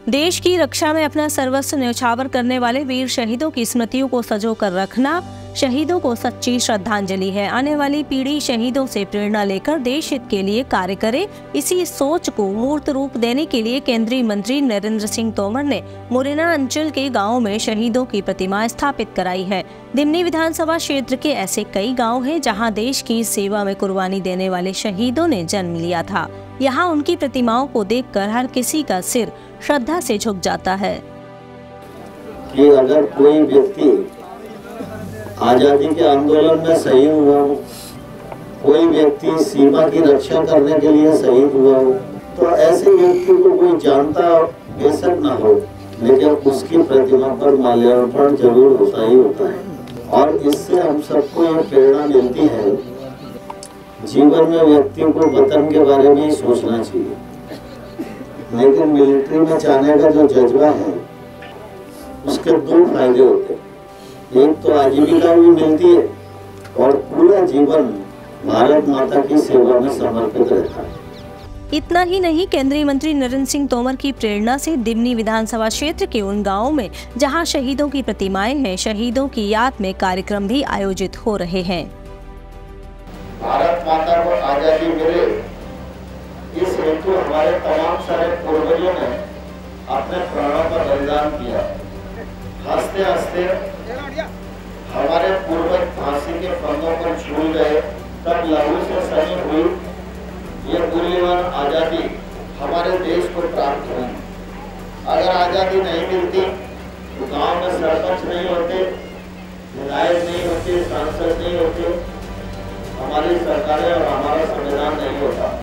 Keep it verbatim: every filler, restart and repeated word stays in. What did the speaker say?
देश की रक्षा में अपना सर्वस्व न्यौछावर करने वाले वीर शहीदों की स्मृतियों को संजोकर रखना शहीदों को सच्ची श्रद्धांजलि है। आने वाली पीढ़ी शहीदों से प्रेरणा लेकर देश हित के लिए कार्य करे, इसी सोच को मूर्त रूप देने के लिए केंद्रीय मंत्री नरेंद्र सिंह तोमर ने मुरैना अंचल के गाँव में शहीदों की प्रतिमा स्थापित कराई है। दिमनी विधानसभा क्षेत्र के ऐसे कई गाँव हैं जहाँ देश की सेवा में कुर्बानी देने वाले शहीदों ने जन्म लिया था। यहाँ उनकी प्रतिमाओं को देखकर हर किसी का सिर श्रद्धा से झुक जाता है कि अगर कोई व्यक्ति आजादी के आंदोलन में शहीद हुआ हो, कोई व्यक्ति सीमा की रक्षा करने के लिए शहीद हुआ हो, तो ऐसे व्यक्ति को कोई जानता बेशक ना हो, लेकिन उसकी प्रतिमा पर माल्यार्पण जरूर होता ही होता है। और इससे हम सबको ये प्रेरणा मिलती है, जीवन में व्यक्तियों को वतन के बारे में ही सोचना चाहिए। लेकिन मिलिट्री में जाने का जो जज्बा है उसके दो फायदे होते हैं, एक तो आजीविका भी मिलती है और पूरा जीवन भारत माता की सेवा में समर्पित रहता है। इतना ही नहीं, केंद्रीय मंत्री नरेंद्र सिंह तोमर की प्रेरणा से दिमनी विधानसभा क्षेत्र के उन गाँवों में जहां शहीदों की प्रतिमाएं हैं, शहीदों की याद में कार्यक्रम भी आयोजित हो रहे हैं। भारत माता को आजादी मिले, इस हेतु हमारे तमाम सारे पूर्वजों ने अपने प्राणों का बलिदान किया। हंसते हंसते हमारे पूर्वज फांसी के फंदों पर झूल गए, तब लहू से सनी हुई ये मूल्यवान आजादी हमारे देश को प्राप्त हुई। अगर आजादी नहीं मिलती तो गांव में सरपंच नहीं होते, विधायक नहीं होते, सांसद नहीं होते, हमारी सरकारें और हमारा संविधान नहीं होता।